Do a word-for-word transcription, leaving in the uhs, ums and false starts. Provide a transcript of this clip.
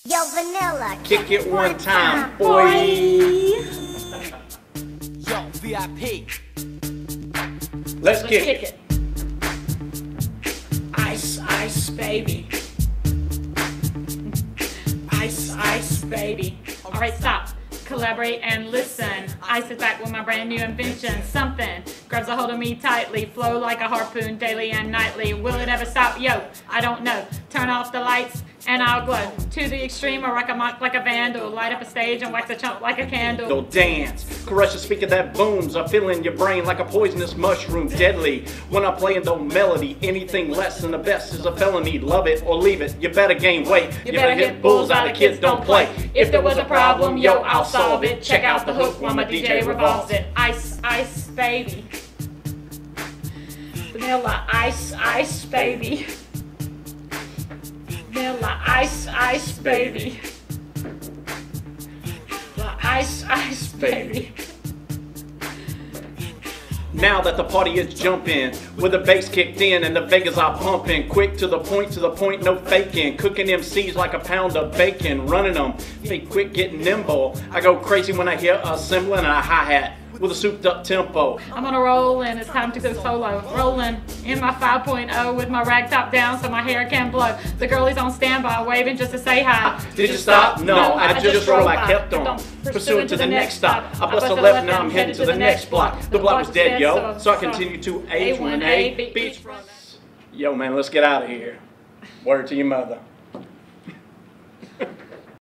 Yo, Vanilla, kick it one time, boy. Yo, V I P. Let's Let's kick kick it. it. Ice, ice, baby. Ice, ice, baby. All right, stop. Collaborate and listen. I sit back with my brand new invention. Something grabs a hold of me tightly, flow like a harpoon daily and nightly. Will it ever stop? Yo, I don't know. Turn off the lights and I'll glow to the extreme, or rock a mock like a vandal. Light up a stage and wax a chump like a candle. Go dance, crush a speaker that booms. I feel in your brain like a poisonous mushroom, deadly. When I'm playing no melody, anything less than the best is a felony. Love it or leave it, you better gain weight. You better hit bullseye, the kids don't play. If there was a problem, yo, I'll solve it. Check out the hook while my D J revolves it. Ice, ice, baby. Vanilla, ice, ice, baby. Vanilla, ice, ice, baby. Ice, ice, baby. Now that the party is jumping, with the bass kicked in and the Vegas are pumping, quick to the point, to the point, no faking, cooking M Cs like a pound of bacon, running them, they quick getting nimble. I go crazy when I hear a cymbal and a hi-hat with a souped up tempo. I'm on a roll and it's time to go solo. Rolling in my five point oh with my rag top down so my hair can blow. The girlie's on standby waving just to say hi. Did you stop? No, I just rolled, I kept on. Pursuing to the next stop. I bust a left, now I'm heading to the next block. The block was dead, yo, so I continue to A one A Beach. Yo, man, let's get out of here. Word to your mother.